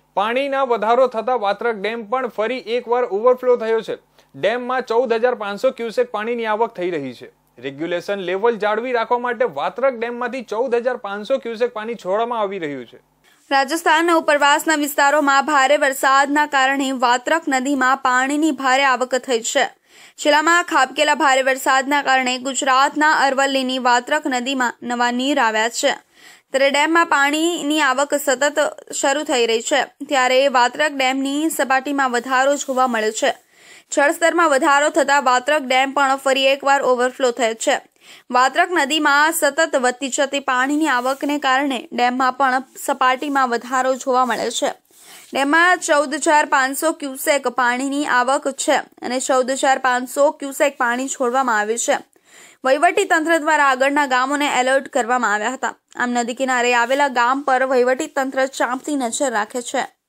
પાણીના વધારો થતા વાત્રક ડેમ પણ ફરી એકવાર ઓવરફ્લો થયો છે। ડેમમાં 14,500 ક્યુસેક પાણીની આવક થઈ રહી છે। રેગ્યુલેશન લેવલ જાળવી રાખવા માટે વાત્રક ડેમમાંથી 14,500 ક્યુસેક પાણી છોડવામાં આવી રહ્યું છે। રાજસ્થાનના ઉપરવાસના વિસ્તારોમાં ભારે વરસાદના કારણે વાત્રક નદીમાં પાણીની ભારે આવક થઈ છે। જિલ્લામાં ખાબકેલા ભારે વરસાદના કારણે ગુજરાતના અરવલ્લીની વાત્રક નદીમાં નવા નીર આવ્યા છે, ત્યારે ડેમમાં પાણીની આવક સતત શરૂ થઈ રહી છે। ત્યારે વાત્રક ડેમની સપાટીમાં વધારો જોવા મળ્યો છે। જળસ્તરમાં વધારો થતા વાત્રક ડેમ પણ ફરી એકવાર ઓવરફ્લો થયો છે। વાત્રક નદીમાં સતત વધતી જતી પાણીની આવકને કારણે ડેમમાં પણ સપાટીમાં વધારો જોવા મળે છે। ડેમમાં 14,500 ક્યુસેક પાણીની આવક છે અને 14,500 ક્યુસેક પાણી છોડવામાં આવ્યું છે। વહીવટી તંત્ર દ્વારા આગળના ગામોને એલર્ટ કરવામાં આવ્યા હતા। આમ નદી કિનારે આવેલા ગામ પર વહીવટી તંત્ર ચાંપતી નજર રાખે છે।